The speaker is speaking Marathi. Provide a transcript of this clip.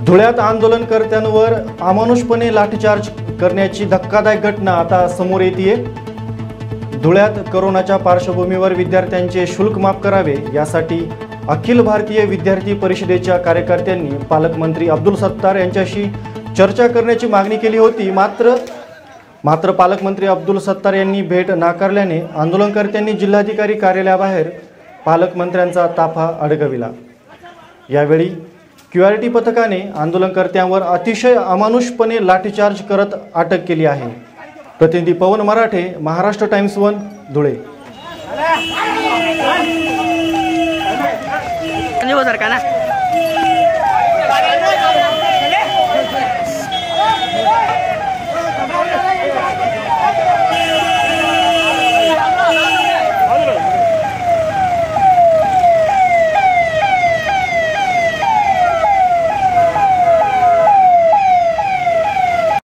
धुळ्यात आंदोलनकर्त्यांवर अमानुषपणे लाठीचार्ज करण्याची धक्कादायक घटना आता समोर येते। धुळ्यात कोरोनाच्या पार्श्वभूमीवर विद्यार्थ्यांचे शुल्क माफ करावे यासाठी अखिल भारतीय विद्यार्थी परिषदेच्या कार्यकर्त्यांनी पालकमंत्री अब्दुल सत्तार यांच्याशी चर्चा करण्याची मागणी केली होती। मात्र पालकमंत्री अब्दुल सत्तार यांनी भेट नाकारल्याने आंदोलनकर्त्यांनी जिल्हाधिकारी कार्यालयाबाहेर पालकमंत्र्यांचा ताफा अडकविला। यावेळी क्यूआरटी पथकाने आंदोलनकर्त्यांवर अतिशय अमानुषपणे लाठीचार्ज करत अटक केली आहे। प्रतिनिधी पवन मराठे, महाराष्ट्र टाइम्स 1, धुळे। का ना